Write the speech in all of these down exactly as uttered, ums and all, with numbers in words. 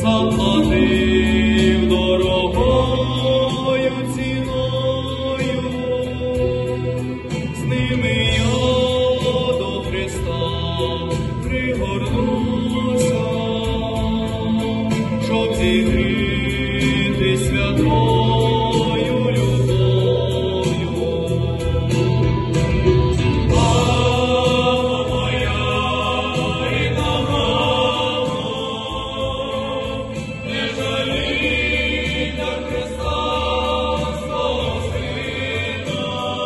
заплатив дорогою ціною, з ними я до Христа пригорнуся, щоб зігріти святою любов'ю. Мама моя, рідна мамо, не жалій для Христа свого Сина,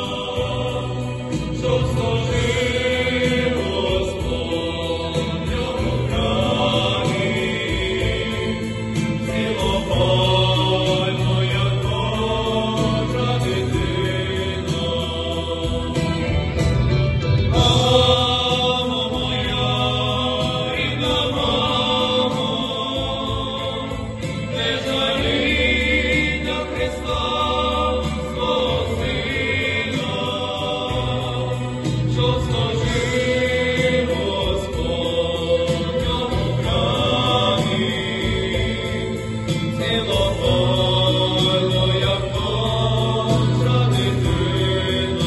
щоб служив Господньому храмі, цілопально, як Божа дитина. Мамо моя, рідна мамо, не жалій для Христа свого Сина, щоб служив Господньому храмі, цілопально, як Божа дитина.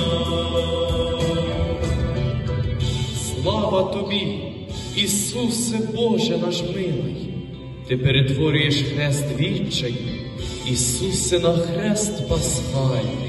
Слава Тобі, Ісусе Боже наш милий! Ти перетворюєш хрест відчай, Ісусе, на хрест пасхальний.